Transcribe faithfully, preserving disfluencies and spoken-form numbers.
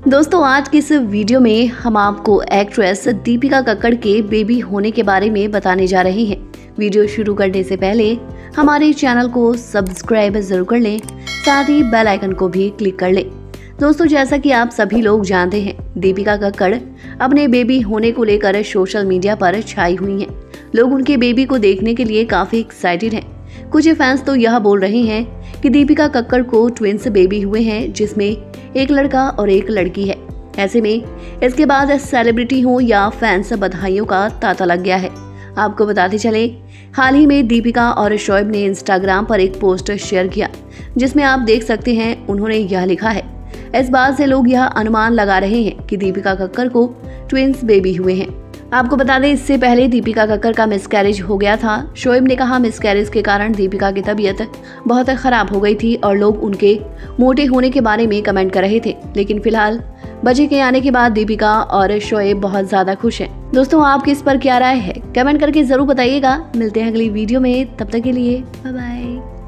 दोस्तों आज की इस वीडियो में हम आपको एक्ट्रेस दीपिका कक्कड़ के बेबी होने के बारे में बताने जा रहे हैं। वीडियो शुरू करने से पहले हमारे चैनल को सब्सक्राइब जरूर कर लें, साथ ही बेल आइकन को भी क्लिक कर लें। दोस्तों जैसा कि आप सभी लोग जानते हैं, दीपिका कक्कड़ अपने बेबी होने को लेकर सोशल मीडिया पर छाई हुई हैं। लोग उनके बेबी को देखने के लिए काफी एक्साइटेड हैं। कुछ फैंस तो यह बोल रहे हैं कि दीपिका कक्कड़ को ट्विंस बेबी हुए हैं, जिसमें एक लड़का और एक लड़की है। ऐसे में इसके बाद सेलिब्रिटी हो या फैंस, बधाइयों का तांता लग गया है। आपको बताते चले, हाल ही में दीपिका और शोएब ने इंस्टाग्राम पर एक पोस्ट शेयर किया, जिसमें आप देख सकते हैं उन्होंने यह लिखा है। इस बात से लोग यह अनुमान लगा रहे हैं कि दीपिका कक्कड़ को ट्विंस बेबी हुए हैं। आपको बता दें, इससे पहले दीपिका कक्कड़ का मिसकैरेज हो गया था। शोएब ने कहा, मिसकैरेज के कारण दीपिका की तबीयत बहुत खराब हो गई थी और लोग उनके मोटे होने के बारे में कमेंट कर रहे थे। लेकिन फिलहाल बच्चे के आने के बाद दीपिका और शोएब बहुत ज्यादा खुश हैं। दोस्तों आपकी इस पर क्या राय है, कमेंट करके जरूर बताइएगा। मिलते हैं अगली वीडियो में, तब तक के लिए बाय बाय।